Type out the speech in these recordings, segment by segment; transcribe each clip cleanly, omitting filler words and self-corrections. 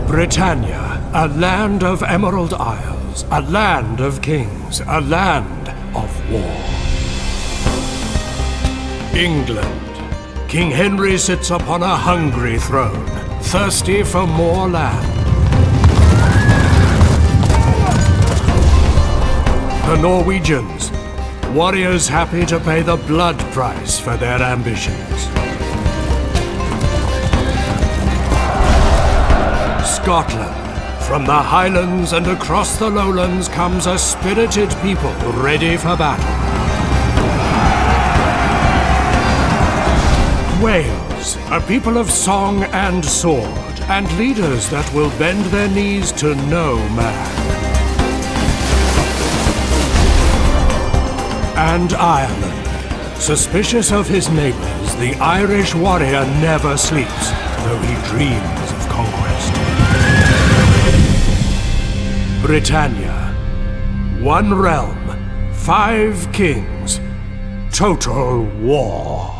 Britannia, a land of Emerald Isles, a land of kings, a land of war. England. King Henry sits upon a hungry throne, thirsty for more land. The Norwegians, warriors happy to pay the blood price for their ambitions. Scotland. From the Highlands and across the Lowlands comes a spirited people ready for battle. Wales, a people of song and sword, and leaders that will bend their knees to no man. And Ireland. Suspicious of his neighbors, the Irish warrior never sleeps, though he dreams of conquest. Britannia. One realm, 5 kings, total war.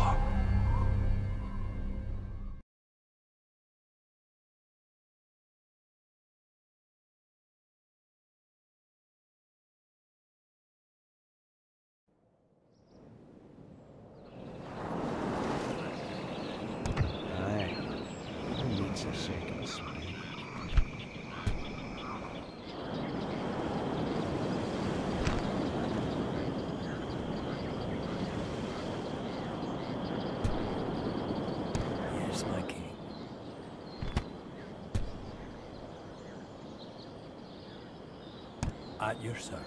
At your service.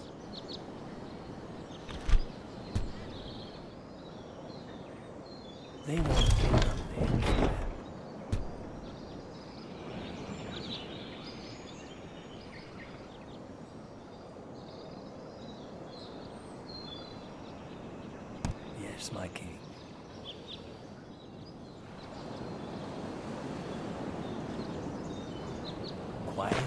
They won't kingdom names. Yes, my king. Quiet.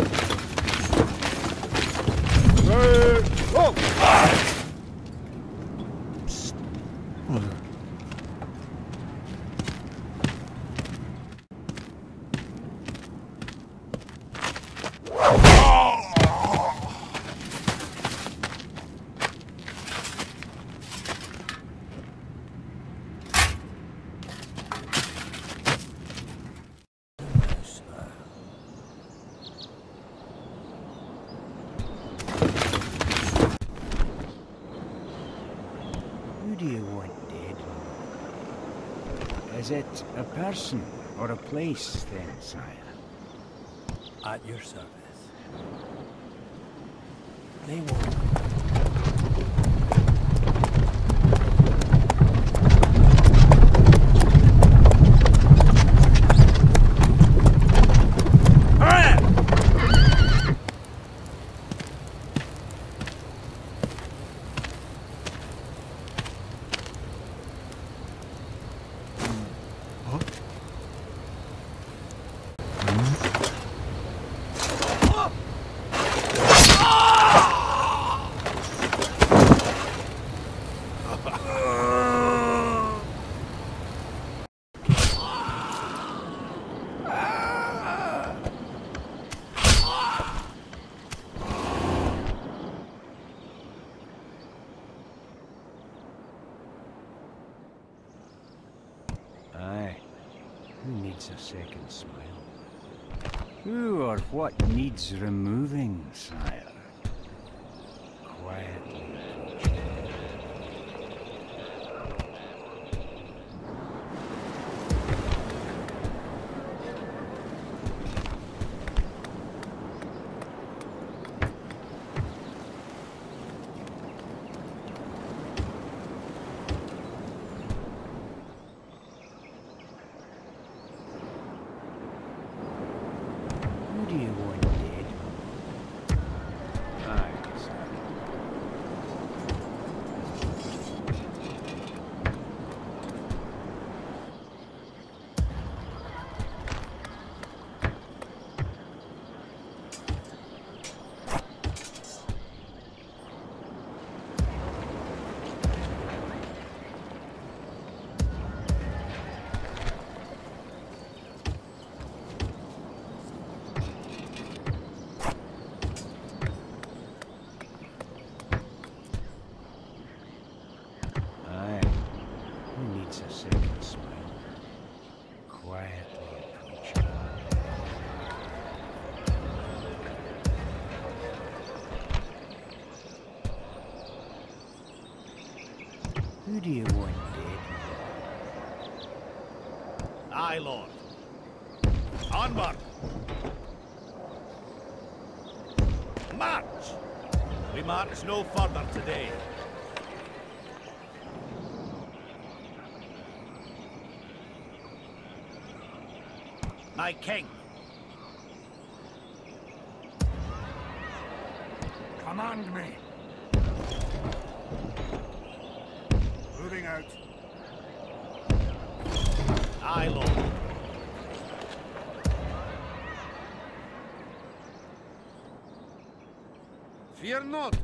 Who do you want dead? Is it a person or a place then, sire? At your service. They won't. Aye. Who needs a second smile? Who or what needs removing, sire? Quietly. Who do you want dead? Who do you want dead? Aye, Lord. Onward! March! We march no further today. My king. Command me. Moving out. Aye, Lord. Fear not.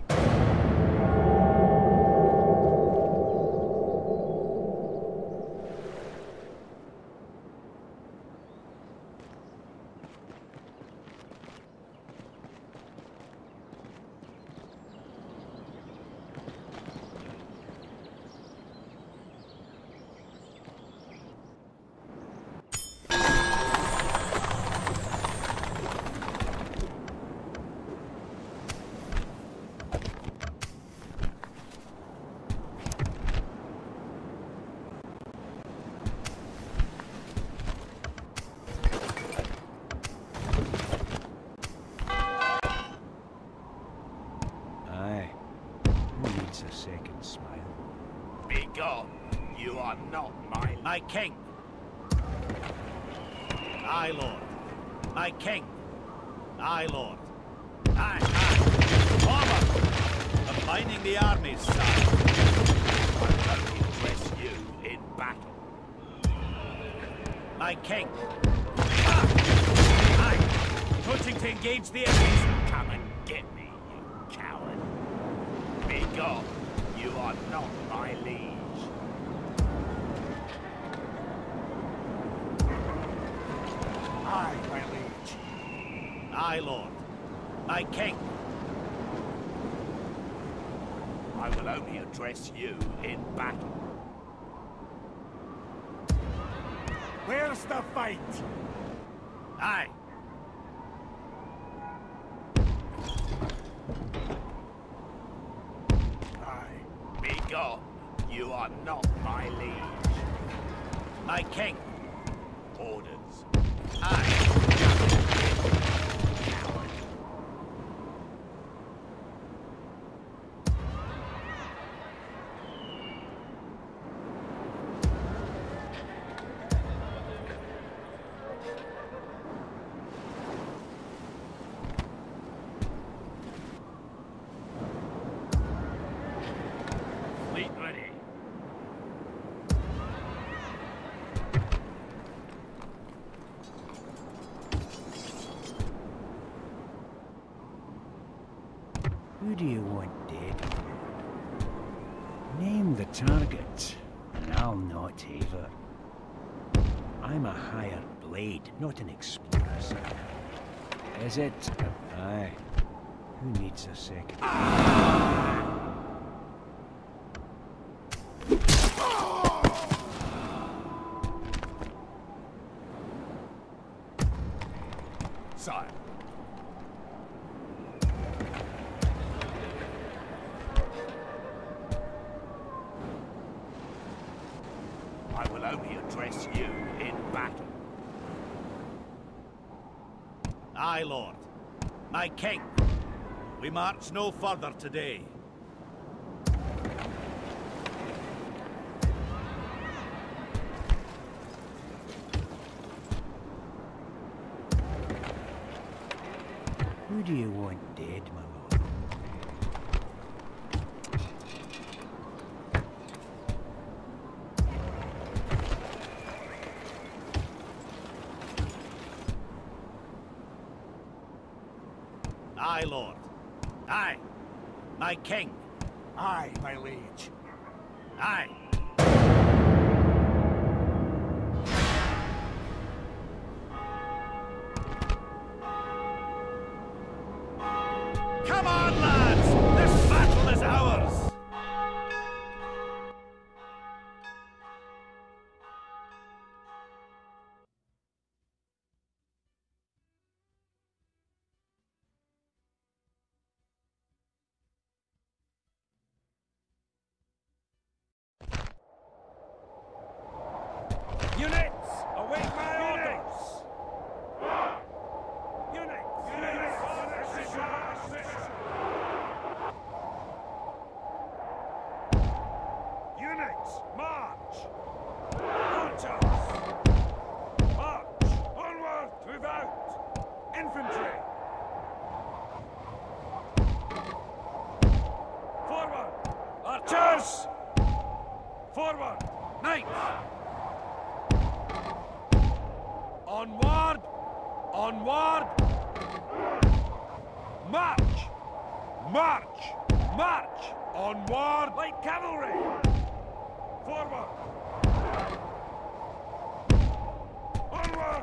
Aye. Who needs a second smile? Be gone. You are not my king. Aye, Lord. My king. Aye, Lord. Aye, aye. Forward! I'm binding the armies, sire. I'm going to impress you in battle. My king. Ah! Aye. Approaching to engage the enemies. Come and get me, you coward. Be gone. You are not my liege. Aye, my liege. Aye, Lord. My king. I will only address you in battle. Where's the fight? Aye. Aye. Be gone. You are not my liege. My king. Orders. Aye. Coward. Fleet ready. Who do you want dead? Name the target, and I'll not haver. I'm a hired blade, not an explorer, sir. Is it? Aye. Who needs a second? Sire. I will only address you in battle. Aye, Lord. My king. We march no further today. Who do you want dead, my lord? Aye, Lord. Aye. My king. Aye, my liege. Aye. Come on, lads! This battle is ours! Units, await my orders! Units! Units, march! Archers! March! Onward, without! Infantry! Forward! Archers! Forward! Knights! Onward! Onward! March! March! March! Onward! Light cavalry! Forward! Onward!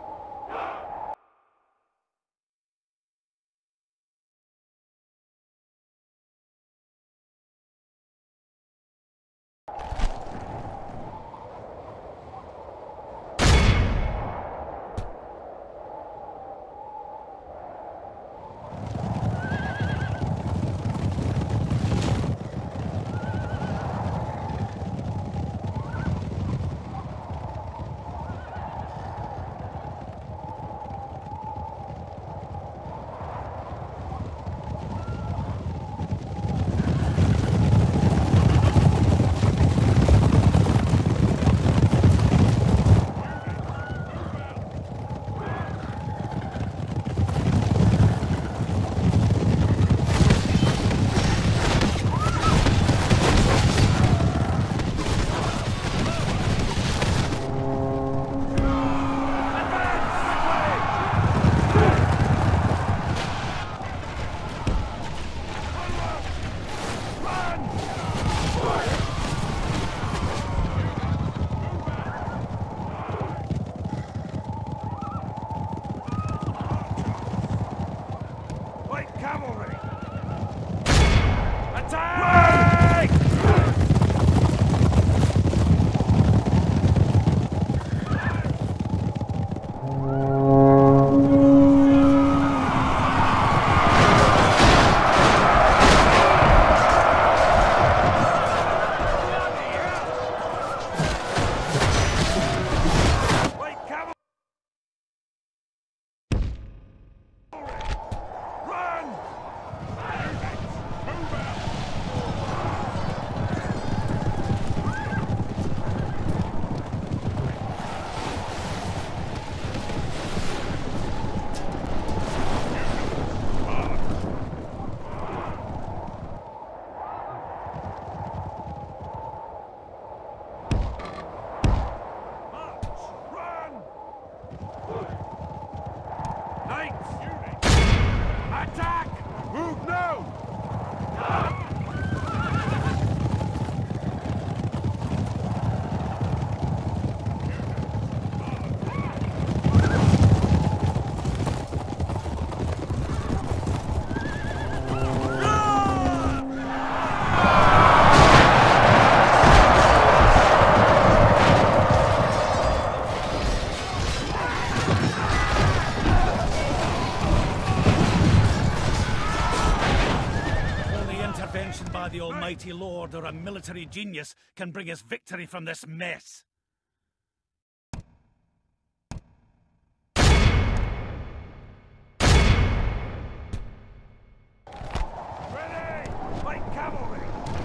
Cavalry! Attack! Attack! Move now! By the Almighty Lord or a military genius can bring us victory from this mess. Ready! Light cavalry!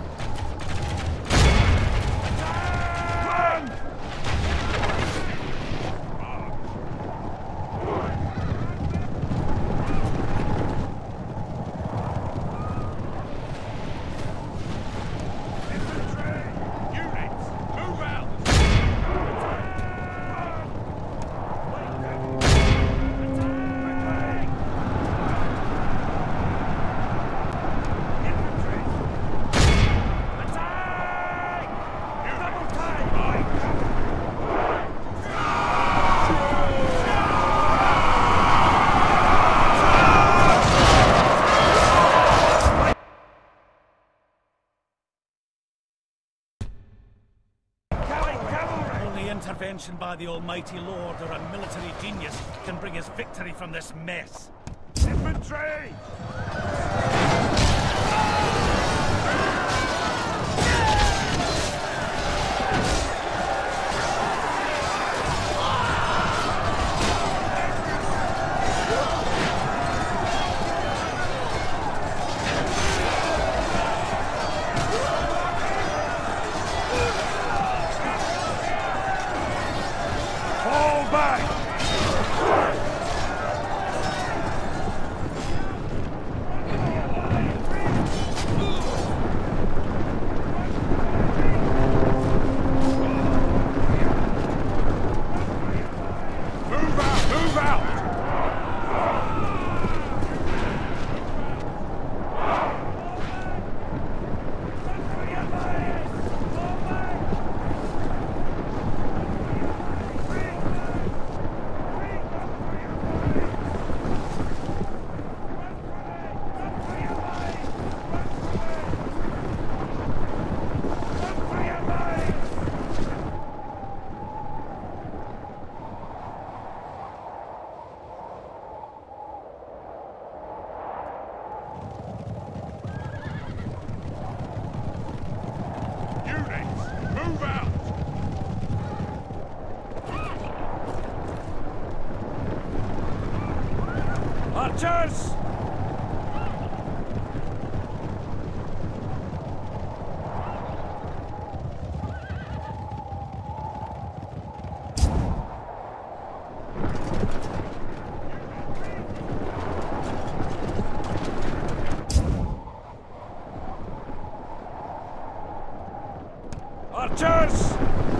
Intervention by the Almighty Lord or a military genius can bring us victory from this mess. Infantry! Archers!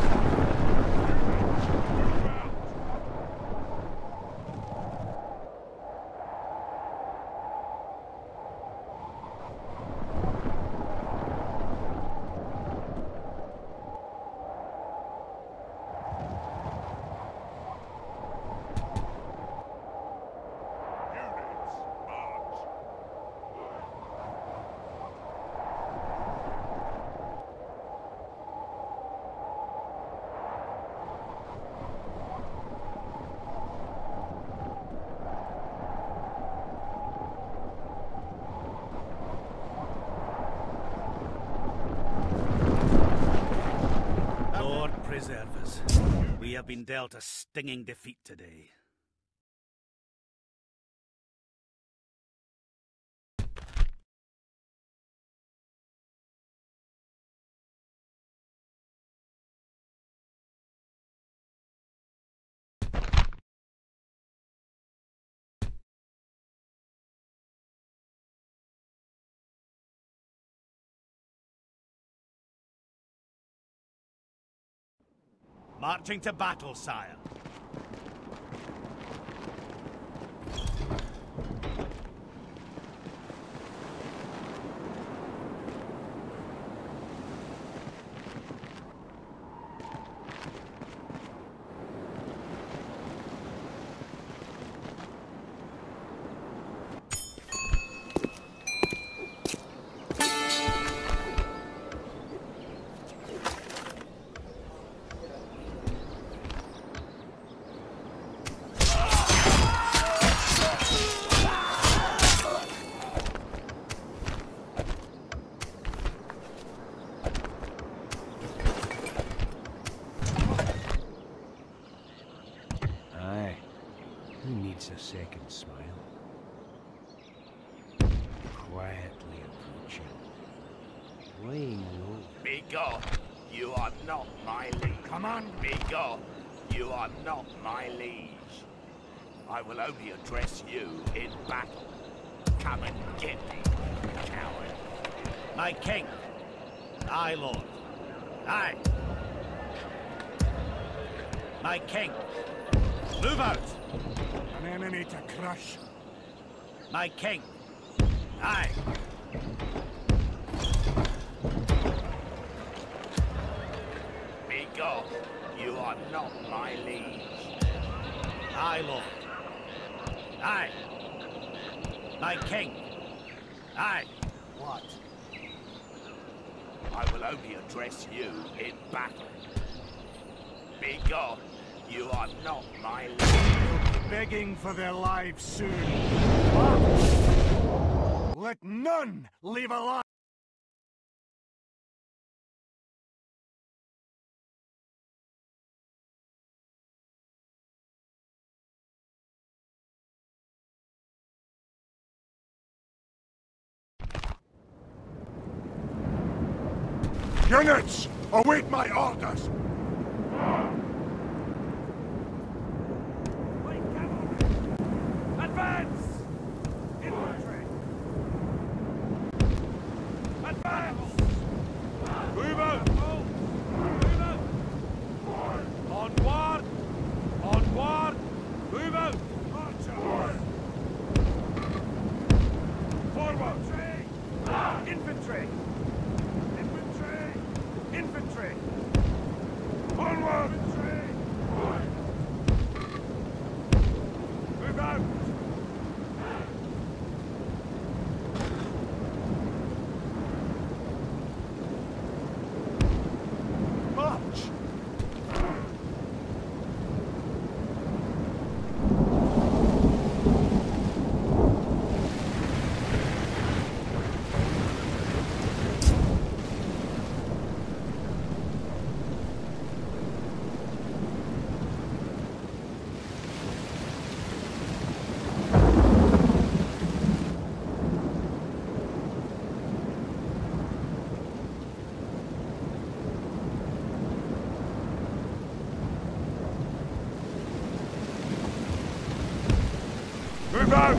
Preserve us. We have been dealt a stinging defeat today. Marching to battle, sire. A second smile. Quietly approaching. Laying low. Begone! You are not my liege. Come on! Begone! You are not my liege. I will only address you in battle. Come and get me, coward. My king. Aye, lord. Aye. My king. Move out! An enemy to crush. My king. Aye. Begone. You are not my liege. Aye, lord. Aye. My king. Aye. What? I will only address you in battle. Begone. You are not my liege. They'll be begging for their lives soon. Let none live alive. Units, await my orders. Advance! Infantry! Advance! Move out! Move out! Onward! Onward! Move out! Archers! Forward! Infantry! Infantry! Infantry! Onward! Infantry! Move out! March! Move out!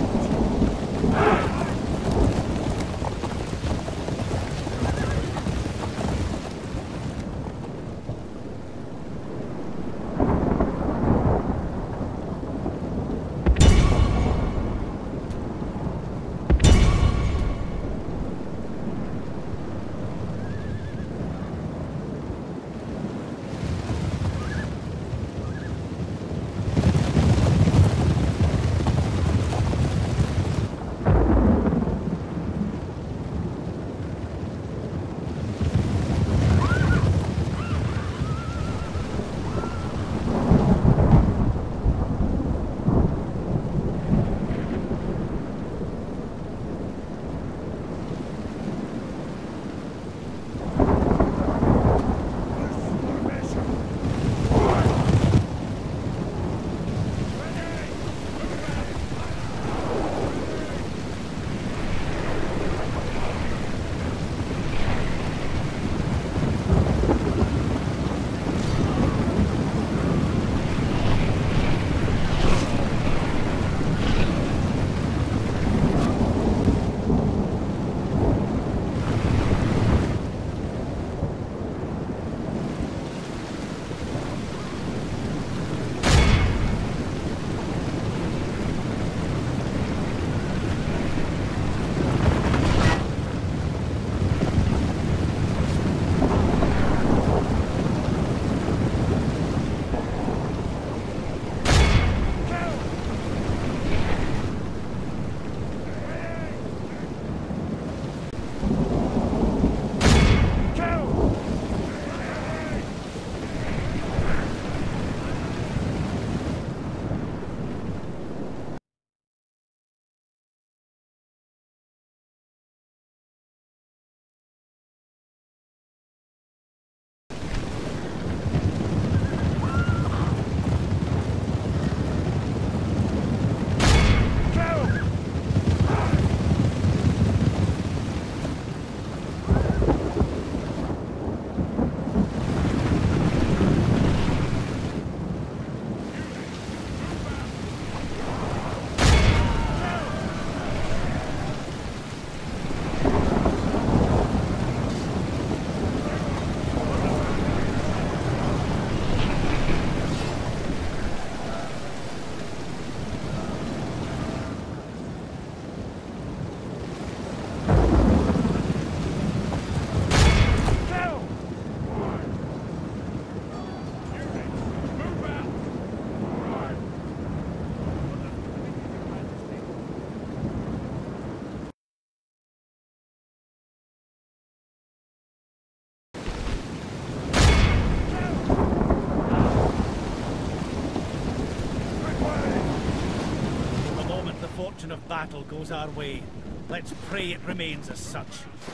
battle goes our way. Let's pray it remains as such.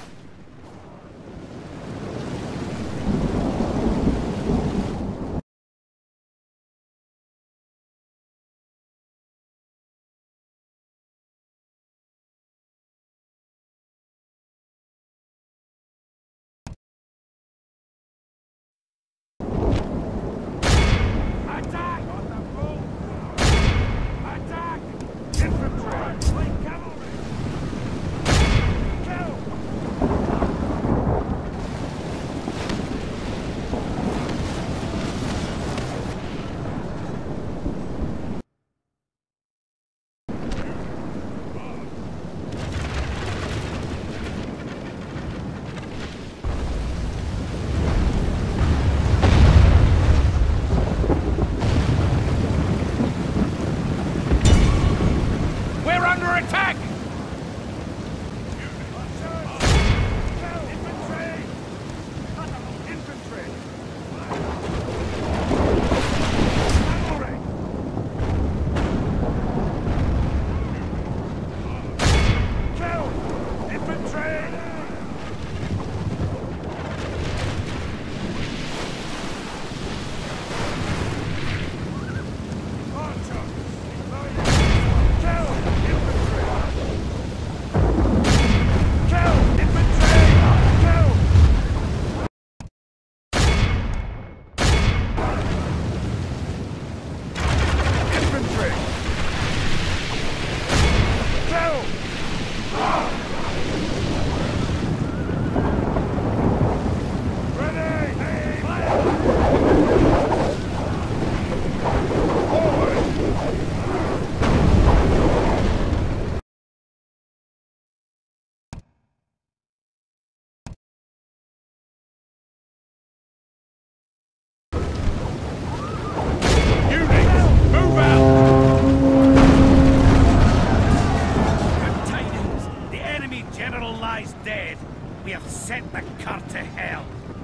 We have sent the cur to hell.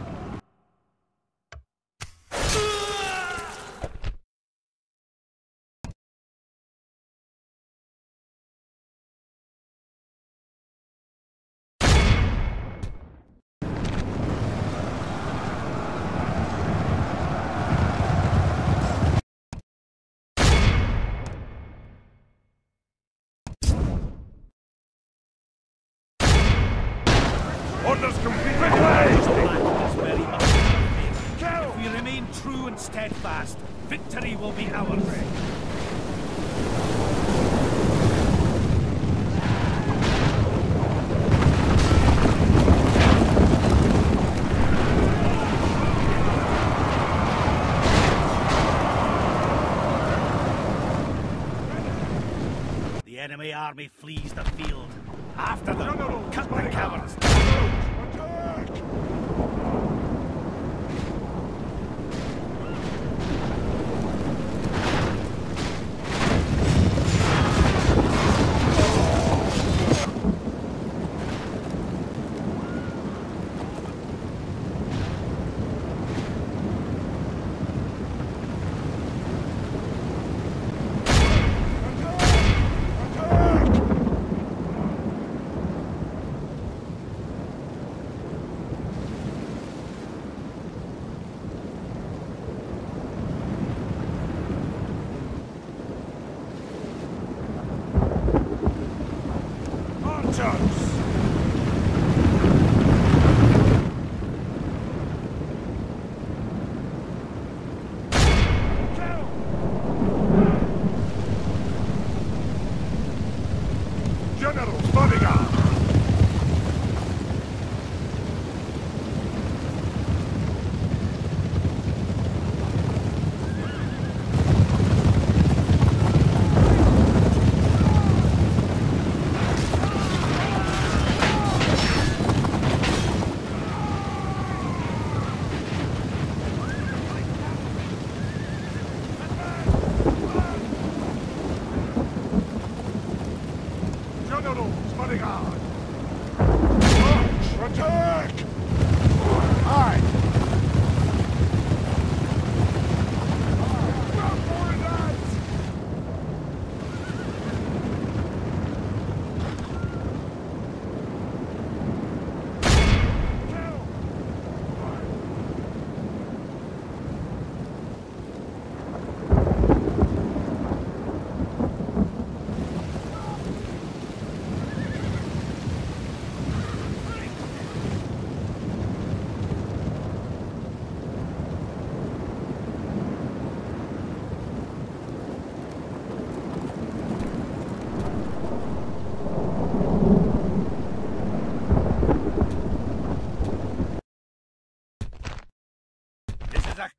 Orders complete. If we remain true and steadfast, victory will be ours. The enemy army flees the field. After them, cut the cowards.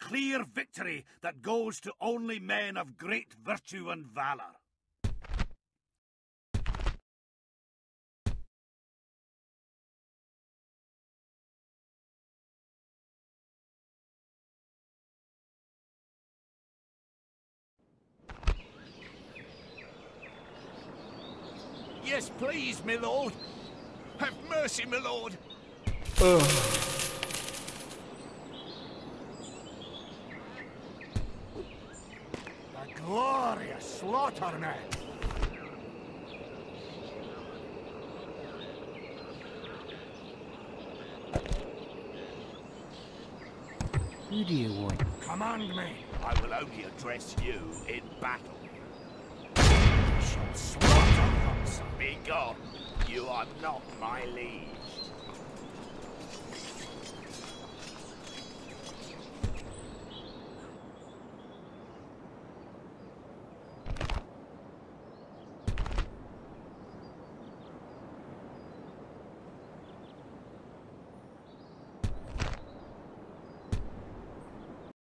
clear victory that goes to only men of great virtue and valor. Yes, please, my lord. Have mercy, my lord. The glorious slaughter, men! Who do you want? Command me! I will only address you in battle. Shall slaughter them, son. Be gone. You are not my liege.